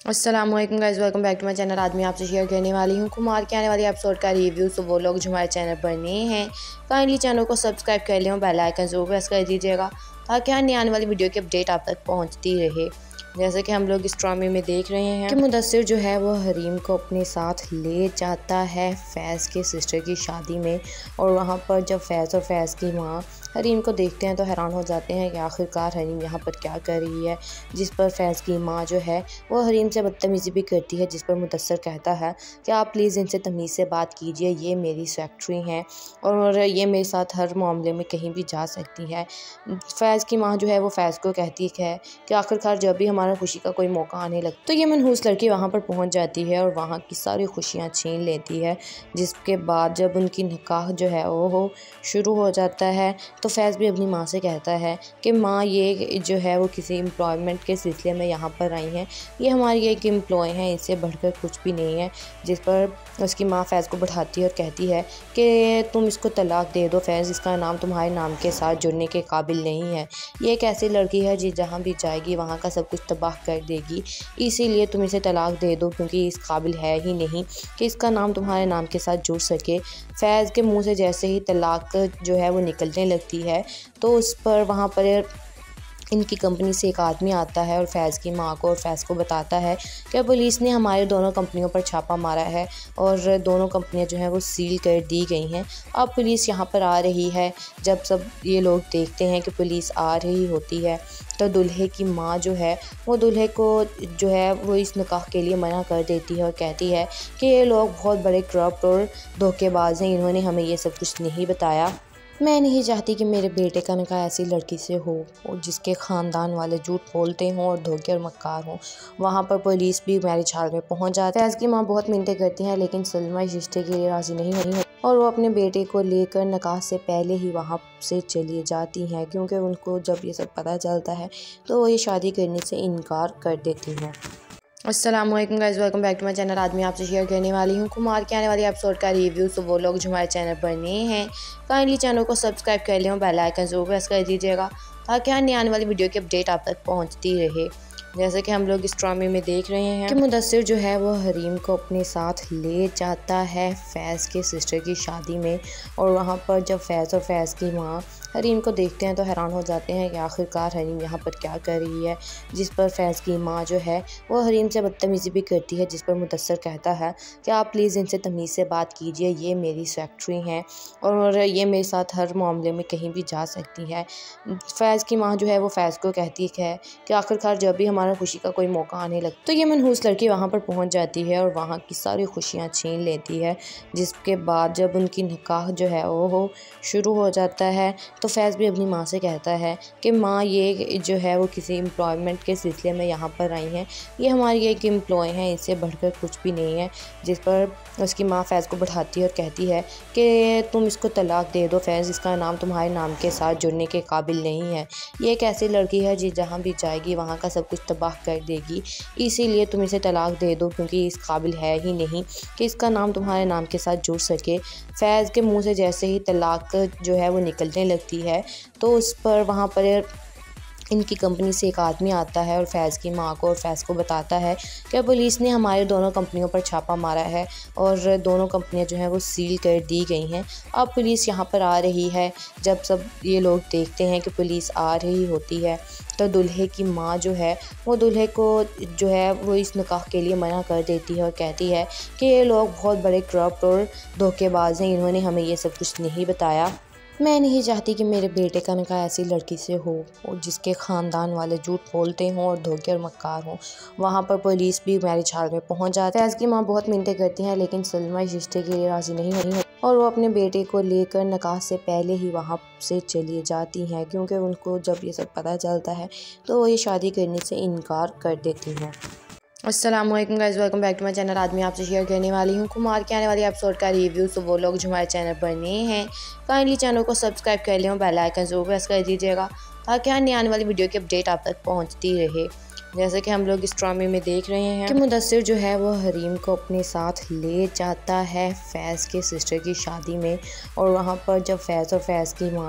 अस्सलाम वालेकुम guys, welcome back to my channel. आज मैं आपसे शेयर करने वाली हूँ कुमार के आने वाले एपिसोड का रिव्यू। तो वो लोग जो हमारे चैनल पर नए हैं काइंडली चैनल को सब्सक्राइब कर लें और बेल आइकन जरूर प्रेस कर दीजिएगा ताकि हर नई आने वाली वीडियो की अपडेट आप तक पहुँचती रहे। जैसे कि हम लोग इस ड्रामे में देख रहे हैं कि मुदस्सिर जो है वो हरीम को अपने साथ ले जाता है फैज़ के सिस्टर की शादी में। और वहाँ पर जब फैज़ और फैज़ की माँ हरीम को देखते हैं तो हैरान हो जाते हैं कि आखिरकार हरीम यहाँ पर क्या कर रही है। जिस पर फैज़ की माँ जो है वो हरीम से बदतमीज़ी भी करती है, जिस पर मुदस्सिर कहता है कि आप प्लीज़ इनसे तमीज़ से बात कीजिए, ये मेरी सेक्रेटरी हैं और ये मेरे साथ हर मामले में कहीं भी जा सकती है। फैज़ की माँ जो है वो फैज़ को कहती है कि आखिरकार जब भी हमारा खुशी का कोई मौका आने लगता तो ये मनहूस लड़की वहाँ पर पहुँच जाती है और वहाँ की सारी खुशियाँ छीन लेती है। जिसके बाद जब उनकी निकाह जो है वो शुरू हो जाता है तो फैज़ भी अपनी माँ से कहता है कि माँ ये जो है वो किसी एम्प्लॉयमेंट के सिलसिले में यहाँ पर आई हैं, ये हमारी एक एम्प्लॉय हैं, इससे बढ़कर कुछ भी नहीं है। जिस पर उसकी माँ फैज़ को बैठाती है और कहती है कि तुम इसको तलाक दे दो फैज़, इसका नाम तुम्हारे नाम के साथ जुड़ने के काबिल नहीं है। ये एक ऐसी लड़की है जी जहाँ भी जाएगी वहाँ का सब कुछ तबाह कर देगी, इसीलिए तुम इसे तलाक दे दो क्योंकि इस काबिल है ही नहीं कि इसका नाम तुम्हारे नाम के साथ जुड़ सके। फैज़ के मुंह से जैसे ही तलाक जो है वो निकलने लगती है तो उस पर वहाँ पर इनकी कंपनी से एक आदमी आता है और फैज़ की माँ को और फैज़ को बताता है कि पुलिस ने हमारे दोनों कंपनियों पर छापा मारा है और दोनों कंपनियां जो हैं वो सील कर दी गई हैं। अब पुलिस यहाँ पर आ रही है। जब सब ये लोग देखते हैं कि पुलिस आ रही होती है तो दूल्हे की माँ जो है वो दूल्हे को जो है वो इस निकाह के लिए मना कर देती है और कहती है कि ये लोग बहुत बड़े करप्ट और धोखेबाज हैं, इन्होंने हमें ये सब कुछ नहीं बताया। मैं नहीं चाहती कि मेरे बेटे का निकाह ऐसी लड़की से हो और जिसके ख़ानदान वाले झूठ बोलते हों और धोखे और मक्कार हों। वहाँ पर पुलिस भी मैरिज हॉल में पहुँच जाती है। फैज़ की माँ बहुत मिन्नतें करती हैं लेकिन सलमा इस रिश्ते के लिए राज़ी नहीं होती और वो अपने बेटे को लेकर निकाह से पहले ही वहाँ से चली जाती हैं क्योंकि उनको जब ये सब पता चलता है तो वो ये शादी करने से इनकार कर देती हैं। अस्सलाम वालेकुम guys, welcome back to my channel. आज मैं आपसे शेयर करने वाली हूँ कुमार के आने वाले एपिसोड का रिव्यू। तो वो लोग जो हमारे चैनल पर नए हैं काइंडली चैनल को सब्सक्राइब कर लें और बेल आइकन जरूर प्रेस कर दीजिएगा ताकि हर नई आने वाली वीडियो की अपडेट आप तक पहुँचती रहे। जैसे कि हम लोग इस ड्रामे में देख रहे हैं कि मुदस्सिर जो है वो हरीम को अपने साथ ले जाता है फैज़ के सिस्टर की शादी में। और वहाँ पर जब फैज़ और फैज़ की माँ हरीम को देखते हैं तो हैरान हो जाते हैं कि आखिरकार हरीम यहाँ पर क्या कर रही है। जिस पर फैज़ की माँ जो है वो हरीम से बदतमीज़ी भी करती है, जिस पर मुदस्सिर कहता है कि आप प्लीज़ इनसे तमीज़ से बात कीजिए, ये मेरी सेक्रेटरी हैं और ये मेरे साथ हर मामले में कहीं भी जा सकती है। फैज़ की माँ जो है वो फैज़ को कहती है कि आखिरकार जब भी हमारा खुशी का कोई मौका आने लगता तो ये मनहूस लड़की वहाँ पर पहुँच जाती है और वहाँ की सारी खुशियाँ छीन लेती है। जिसके बाद जब उनकी निकाह जो है वो शुरू हो जाता है तो फैज़ भी अपनी माँ से कहता है कि माँ ये जो है वो किसी एम्प्लॉयमेंट के सिलसिले में यहाँ पर आई हैं, ये हमारी एक एम्प्लॉय हैं, इससे बढ़कर कुछ भी नहीं है। जिस पर उसकी माँ फैज़ को बैठाती है और कहती है कि तुम इसको तलाक दे दो फैज़, इसका नाम तुम्हारे नाम के साथ जुड़ने के काबिल नहीं है। ये एक ऐसी लड़की है जी जहाँ भी जाएगी वहाँ का सब कुछ तबाह कर देगी, इसीलिए तुम इसे तलाक दे दो क्योंकि इस काबिल है ही नहीं कि इसका नाम तुम्हारे नाम के साथ जुड़ सके। फैज़ के मुंह से जैसे ही तलाक जो है वो निकलने लगती है तो उस पर वहाँ पर इनकी कंपनी से एक आदमी आता है और फैज़ की माँ को और फैज़ को बताता है कि पुलिस ने हमारे दोनों कंपनियों पर छापा मारा है और दोनों कंपनियां जो हैं वो सील कर दी गई हैं। अब पुलिस यहाँ पर आ रही है। जब सब ये लोग देखते हैं कि पुलिस आ रही होती है तो दूल्हे की माँ जो है वो दूल्हे को जो है वो इस निकाह के लिए मना कर देती है और कहती है कि ये लोग बहुत बड़े करप्ट और धोखेबाज हैं, इन्होंने हमें ये सब कुछ नहीं बताया। मैं नहीं चाहती कि मेरे बेटे का निकाह ऐसी लड़की से हो और जिसके ख़ानदान वाले झूठ बोलते हों और धोखे और मक्कार हों। वहाँ पर पुलिस भी मैरिज हॉल में पहुँच जाती है। फैज़ की माँ बहुत मिन्नतें करती हैं लेकिन सलमा इस रिश्ते के लिए राज़ी नहीं होती और वो अपने बेटे को लेकर निकाह से पहले ही वहाँ से चली जाती हैं क्योंकि उनको जब ये सब पता चलता है तो वो ये शादी करने से इनकार कर देती हैं। अस्सलाम वालेकुम guys, welcome back to my channel. आज मैं आपसे शेयर करने वाली हूँ कुमार के आने वाले एपिसोड का रिव्यू। तो वो लोग जो हमारे चैनल पर नए हैं काइंडली चैनल को सब्सक्राइब कर लें और बेल आइकन जरूर प्रेस कर दीजिएगा ताकि हर नई आने वाली वीडियो की अपडेट आप तक पहुँचती रहे। जैसे कि हम लोग इस ड्रामे में देख रहे हैं कि मुदस्सिर जो है वो हरीम को अपने साथ ले जाता है फैज़ के सिस्टर की शादी में। और वहाँ पर जब फैज़ और फैज़ की माँ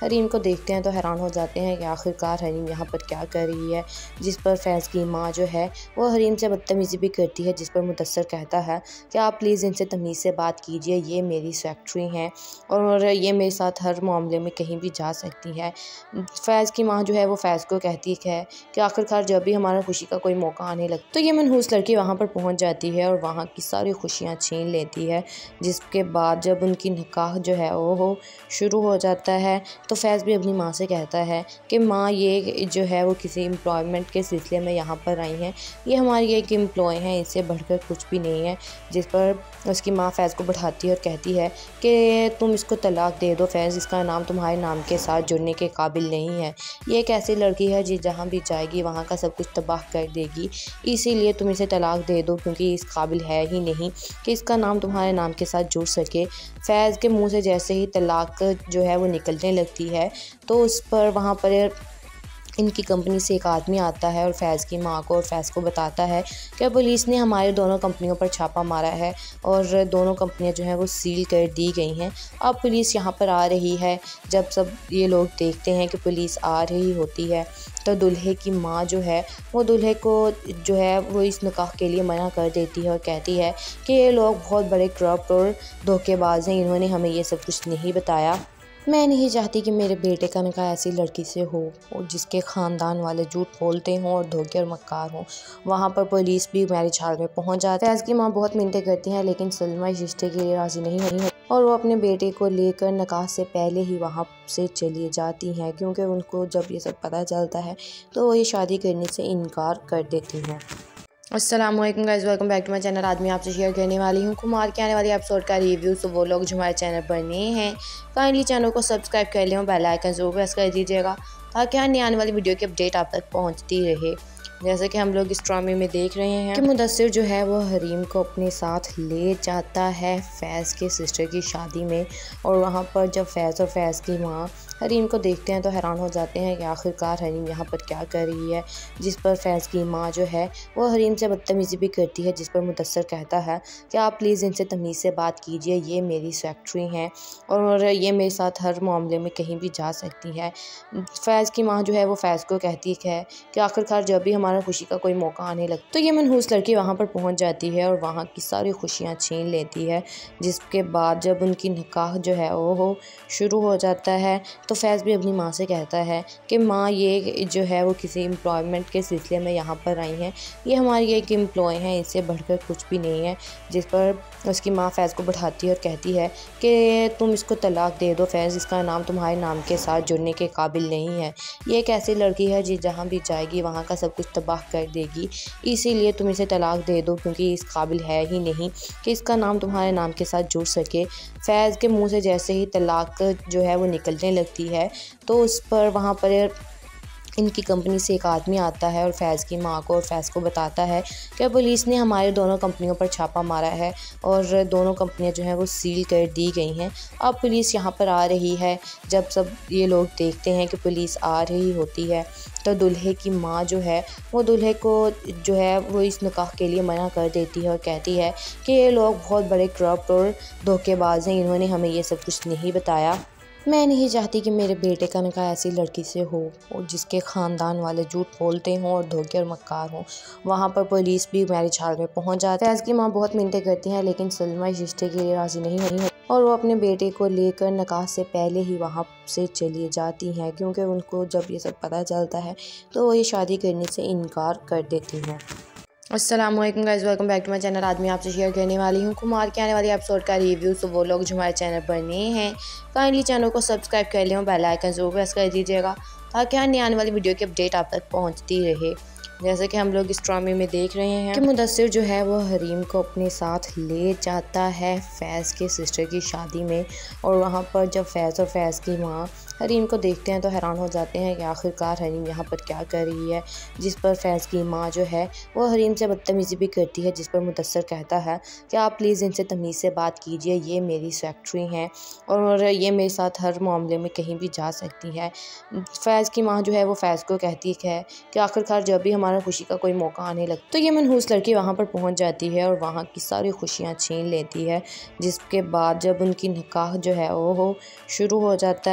हरीम को देखते हैं तो हैरान हो जाते हैं कि आखिरकार हरीम यहाँ पर क्या कर रही है, जिस पर फैज़ की माँ जो है वो हरीम से बदतमीज़ी भी करती है, जिस पर मुदस्सर कहता है कि आप प्लीज़ इनसे तमीज़ से बात कीजिए, ये मेरी सेक्रेटरी हैं और ये मेरे साथ हर मामले में कहीं भी जा सकती है। फैज़ की माँ जो है वो फैज़ को कहती है कि आखिरकार जब भी हमारा खुशी का कोई मौका आने लगता तो ये मनहूस लड़की वहाँ पर पहुँच जाती है और वहाँ की सारी खुशियाँ छीन लेती है। जिसके बाद जब उनकी निकाह जो है वो शुरू हो जाता है तो फैज़ भी अपनी माँ से कहता है कि माँ ये जो है वो किसी एम्प्लॉयमेंट के सिलसिले में यहाँ पर आई हैं, ये हमारी एक एम्प्लॉय हैं, इससे बढ़कर कुछ भी नहीं है। जिस पर उसकी माँ फैज़ को बैठाती है और कहती है कि तुम इसको तलाक दे दो फैज़, इसका नाम तुम्हारे नाम के साथ जुड़ने के काबिल नहीं है। ये एक ऐसी लड़की है जी जहाँ भी जाएगी वहाँ का सब कुछ तबाह कर देगी, इसीलिए तुम इसे तलाक दे दो क्योंकि इस काबिल है ही नहीं कि इसका नाम तुम्हारे नाम के साथ जुड़ सके। फैज़ के मुंह से जैसे ही तलाक जो है वो निकलने लगती है तो उस पर वहाँ पर इनकी कंपनी से एक आदमी आता है और फैज़ की माँ को और फैज़ को बताता है कि पुलिस ने हमारे दोनों कंपनियों पर छापा मारा है और दोनों कंपनियां जो हैं वो सील कर दी गई हैं। अब पुलिस यहाँ पर आ रही है। जब सब ये लोग देखते हैं कि पुलिस आ रही होती है तो दूल्हे की माँ जो है वो दूल्हे को जो है वो इस निकाह के लिए मना कर देती है और कहती है कि ये लोग बहुत बड़े करप्ट और धोखेबाज हैं, इन्होंने हमें ये सब कुछ नहीं बताया। मैं नहीं चाहती कि मेरे बेटे का निकाह ऐसी लड़की से हो और जिसके ख़ानदान वाले झूठ बोलते हों और धोखे और मक्कार हों। वहाँ पर पुलिस भी मैरिज हॉल में पहुँच जाती है। फैज़ की माँ बहुत मिन्नतें करती हैं लेकिन सलमा इस रिश्ते के लिए राज़ी नहीं होती और वो अपने बेटे को लेकर निकाह से पहले ही वहाँ से चली जाती हैं, क्योंकि उनको जब ये सब पता चलता है तो वो ये शादी करने से इनकार कर देती हैं। अस्सलाम वालेकुम guys, welcome back to my channel. आज मैं आपसे शेयर करने वाली हूँ कुमार के आने वाली एपिसोड का रिव्यू। तो वो लोग जो हमारे चैनल पर नए हैं काइंडली चैनल को सब्सक्राइब कर लें और बेल आइकन ज़रूर प्रेस कर दीजिएगा ताकि अन्य आने वाली वीडियो की अपडेट आप तक पहुँचती रहे। जैसे कि हम लोग इस ड्रामे में देख रहे हैं कि मुदस्सिर जो है वो हरीम को अपने साथ ले जाता है फैज़ के सिस्टर की शादी में और वहाँ पर जब फैज़ और फैज़ की माँ हरीम को देखते हैं तो हैरान हो जाते हैं कि आखिरकार हरीम यहाँ पर क्या कर रही है। जिस पर फैज़ की माँ जो है वो हरीम से बदतमीज़ी भी करती है, जिस पर मुदस्सर कहता है कि आप प्लीज़ इनसे तमीज़ से बात कीजिए, ये मेरी सेक्रेटरी हैं और ये मेरे साथ हर मामले में कहीं भी जा सकती है। फैज़ की माँ जो है वो फैज़ को कहती है कि आखिरकार जब भी हमारा खुशी का कोई मौका आने लगता तो ये मनहूस लड़की वहाँ पर पहुँच जाती है और वहाँ की सारी खुशियाँ छीन लेती है। जिसके बाद जब उनकी निकाह जो है वो शुरू हो जाता है तो फैज़ भी अपनी माँ से कहता है कि माँ ये जो है वो किसी एम्प्लॉयमेंट के सिलसिले में यहाँ पर आई हैं, ये हमारी एक एम्प्लॉय हैं, इससे बढ़कर कुछ भी नहीं है। जिस पर उसकी माँ फैज़ को बैठाती है और कहती है कि तुम इसको तलाक दे दो फैज़, इसका नाम तुम्हारे नाम के साथ जुड़ने के काबिल नहीं है। ये एक ऐसी लड़की है जी जहाँ भी जाएगी वहाँ का सब कुछ तबाह कर देगी, इसीलिए तुम इसे तलाक दे दो क्योंकि इस काबिल है ही नहीं कि इसका नाम तुम्हारे नाम के साथ जुड़ सके। फैज़ के मुंह से जैसे ही तलाक जो है वो निकलने लगती है तो उस पर वहाँ पर इनकी कंपनी से एक आदमी आता है और फैज़ की माँ को और फैज़ को बताता है कि पुलिस ने हमारे दोनों कंपनियों पर छापा मारा है और दोनों कंपनियां जो हैं वो सील कर दी गई हैं। अब पुलिस यहाँ पर आ रही है। जब सब ये लोग देखते हैं कि पुलिस आ रही होती है तो दूल्हे की माँ जो है वो दूल्हे को जो है वो इस निकाह के लिए मना कर देती है और कहती है कि ये लोग बहुत बड़े करप्ट और धोखेबाज हैं, इन्होंने हमें ये सब कुछ नहीं बताया। मैं नहीं चाहती कि मेरे बेटे का निकाह ऐसी लड़की से हो और जिसके ख़ानदान वाले झूठ बोलते हों और धोखे और मक्कार हों। वहाँ पर पुलिस भी मैरिज हॉल में पहुँच जाती है। फैज़ की माँ बहुत मिन्नतें करती हैं लेकिन सलमा इस रिश्ते के लिए राज़ी नहीं होती और वो अपने बेटे को लेकर निकाह से पहले ही वहाँ से चली जाती हैं, क्योंकि उनको जब ये सब पता चलता है तो वो ये शादी करने से इनकार कर देती हैं। अस्सलाम वालेकुम guys, welcome back to my channel. आज मैं आपसे शेयर करने वाली हूँ कुमार के आने वाली एपिसोड का रिव्यू। तो वो लोग जो हमारे चैनल पर नए हैं काइंडली चैनल को सब्सक्राइब कर लें और बेल आइकन ज़रूर प्रेस कर दीजिएगा ताकि अन्य आने वाली वीडियो की अपडेट आप तक पहुँचती रहे। जैसे कि हम लोग इस ड्रामे में देख रहे हैं कि मुदस्सिर जो है वो हरीम को अपने साथ ले जाता है फैज़ के सिस्टर की शादी में और वहाँ पर जब फैज़ और फैज़ की माँ हरीम को देखते हैं तो हैरान हो जाते हैं कि आखिरकार हरीम यहाँ पर क्या कर रही है। जिस पर फैज़ की माँ जो है वो हरीम से बदतमीज़ी भी करती है, जिस पर मुदस्सर कहता है कि आप प्लीज़ इनसे तमीज़ से बात कीजिए, ये मेरी सेक्रेटरी हैं और ये मेरे साथ हर मामले में कहीं भी जा सकती है। फैज़ की माँ जो है वो फैज़ को कहती है कि आखिरकार जब भी हमारा खुशी का कोई मौका आने लगता तो ये मनहूस लड़की वहाँ पर पहुँच जाती है और वहाँ की सारी खुशियाँ छीन लेती है। जिसके बाद जब उनकी निकाह जो है वो शुरू हो जाता है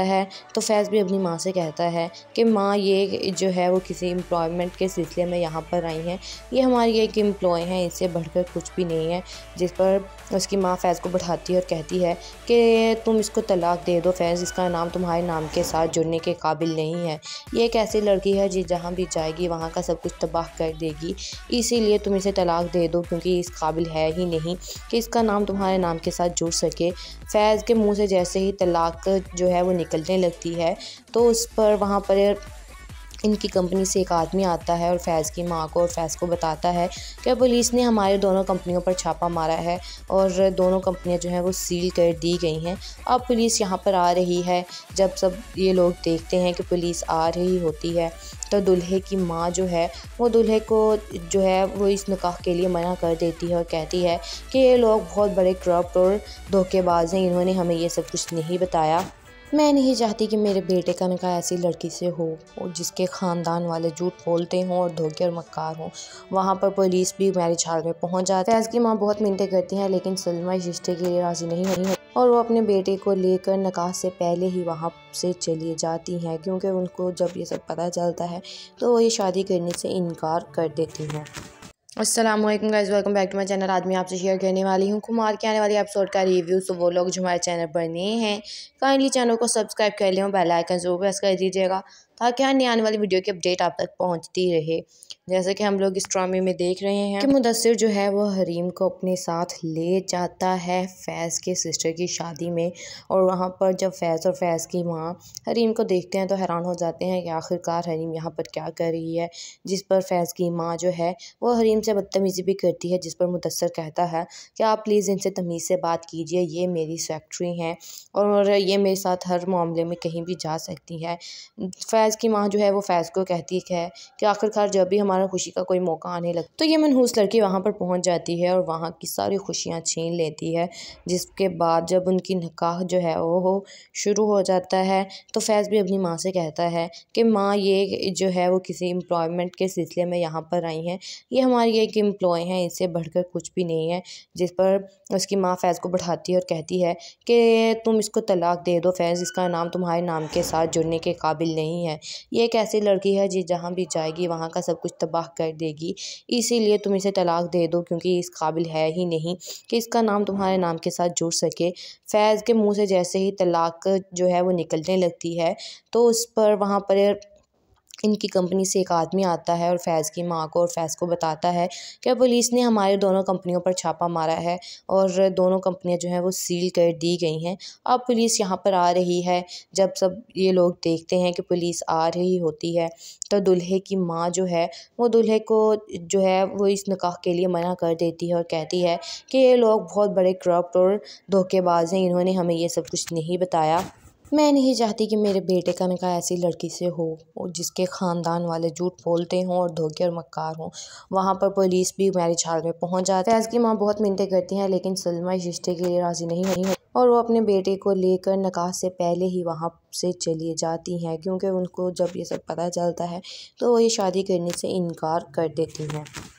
तो फैज़ भी अपनी माँ से कहता है कि माँ ये जो है वो किसी एम्प्लॉयमेंट के सिलसिले में यहाँ पर आई हैं, ये हमारी एक एम्प्लॉय हैं, इससे बढ़कर कुछ भी नहीं है। जिस पर उसकी माँ फैज़ को बैठाती है और कहती है कि तुम इसको तलाक दे दो फैज़, इसका नाम तुम्हारे नाम के साथ जुड़ने के काबिल नहीं है। ये एक ऐसी लड़की है जी जहाँ भी जाएगी वहाँ का सब कुछ तबाह कर देगी, इसीलिए तुम इसे तलाक दे दो क्योंकि इस काबिल है ही नहीं कि इसका नाम तुम्हारे नाम के साथ जुड़ सके। फैज़ के मुंह से जैसे ही तलाक जो है वो निकलने लगती है तो उस पर वहाँ पर इनकी कंपनी से एक आदमी आता है और फैज़ की माँ को और फैज़ को बताता है कि पुलिस ने हमारे दोनों कंपनियों पर छापा मारा है और दोनों कंपनियां जो हैं वो सील कर दी गई हैं। अब पुलिस यहाँ पर आ रही है। जब सब ये लोग देखते हैं कि पुलिस आ रही होती है तो दूल्हे की माँ जो है वो दूल्हे को जो है वो इस निकाह के लिए मना कर देती है और कहती है कि ये लोग बहुत बड़े करप्ट और धोखेबाज हैं, इन्होंने हमें ये सब कुछ नहीं बताया। मैं नहीं चाहती कि मेरे बेटे का निकाह ऐसी लड़की से हो और जिसके ख़ानदान वाले झूठ बोलते हों और धोखे और मक्कार हों। वहाँ पर पुलिस भी मैरिज हॉल में पहुँच जाती है। फैज़ की माँ बहुत मिन्नतें करती हैं लेकिन सलमा इस रिश्ते के लिए राज़ी नहीं होती और वो अपने बेटे को लेकर निकाह से पहले ही वहाँ से चली जाती हैं, क्योंकि उनको जब ये सब पता चलता है तो वो ये शादी करने से इनकार कर देती हैं। अस्सलाम वालेकुम guys, welcome back to my channel. आज मैं आपसे शेयर करने वाली हूँ कुमार के आने वाली एपिसोड का रिव्यू। तो वो लोग जो हमारे चैनल पर नए हैं काइंडली चैनल को सब्सक्राइब कर लें और बेल आइकन ज़रूर प्रेस कर दीजिएगा ताकि आने आने वाली वीडियो की अपडेट आप तक पहुँचती रहे। जैसे कि हम लोग इस ड्रामे में देख रहे हैं कि मुदस्सिर जो है वो हरीम को अपने साथ ले जाता है फैज़ के सिस्टर की शादी में, और वहाँ पर जब फैज़ और फैज़ की माँ हरीम को देखते हैं तो हैरान हो जाते हैं कि आखिरकार हरीम यहाँ पर क्या कर रही है। जिस पर फैज़ की माँ जो है वो हरीम से बदतमीज़ी भी करती है, जिस पर मुदस्सिर कहता है कि आप प्लीज़ इनसे तमीज़ से बात कीजिए, ये मेरी सेक्रेटरी हैं और ये मेरे साथ हर मामले में कहीं भी जा सकती है। फैज़ की माँ जो है वो फैज़ को कहती है कि आखिरकार जब भी हमारा खुशी का कोई मौका आने लगता तो ये मनहूस लड़की वहाँ पर पहुँच जाती है और वहाँ की सारी खुशियाँ छीन लेती है। जिसके बाद जब उनकी निकाह जो है वो शुरू हो जाता है तो फैज़ भी अपनी माँ से कहता है कि माँ ये जो है वो किसी एम्प्लॉयमेंट के सिलसिले में यहाँ पर आई हैं, ये हमारी एक एम्प्लॉय हैं, इससे बढ़कर कुछ भी नहीं है। जिस पर उसकी माँ फैज़ को बैठाती है और कहती है कि तुम इसको तलाक दे दो फैज़, इसका नाम तुम्हारे नाम के साथ जुड़ने के काबिल नहीं है। ये एक ऐसी लड़की है जी जहाँ भी जाएगी वहाँ का सब कुछ तबाह कर देगी, इसीलिए तुम इसे तलाक दे दो क्योंकि इस काबिल है ही नहीं कि इसका नाम तुम्हारे नाम के साथ जुड़ सके। फैज़ के मुंह से जैसे ही तलाक जो है वो निकलने लगती है तो उस पर वहाँ पर इनकी कंपनी से एक आदमी आता है और फैज़ की माँ को और फैज़ को बताता है कि पुलिस ने हमारे दोनों कंपनियों पर छापा मारा है और दोनों कंपनियां जो हैं वो सील कर दी गई हैं। अब पुलिस यहाँ पर आ रही है। जब सब ये लोग देखते हैं कि पुलिस आ रही होती है तो दूल्हे की माँ जो है वो दूल्हे को जो है वो इस निकाह के लिए मना कर देती है और कहती है कि ये लोग बहुत बड़े करप्ट और धोखेबाज हैं, इन्होंने हमें ये सब कुछ नहीं बताया। मैं नहीं चाहती कि मेरे बेटे का निकाह ऐसी लड़की से हो और जिसके ख़ानदान वाले झूठ बोलते हों और धोखे और मक्कार हों। वहाँ पर पुलिस भी मैरिज हॉल में पहुँच जाती है। फैज़ की माँ बहुत मिन्नतें करती हैं लेकिन सलमा इस रिश्ते के लिए राज़ी नहीं होती और वो अपने बेटे को लेकर निकाह से पहले ही वहाँ से चली जाती हैं, क्योंकि उनको जब ये सब पता चलता है तो वो ये शादी करने से इनकार कर देती हैं।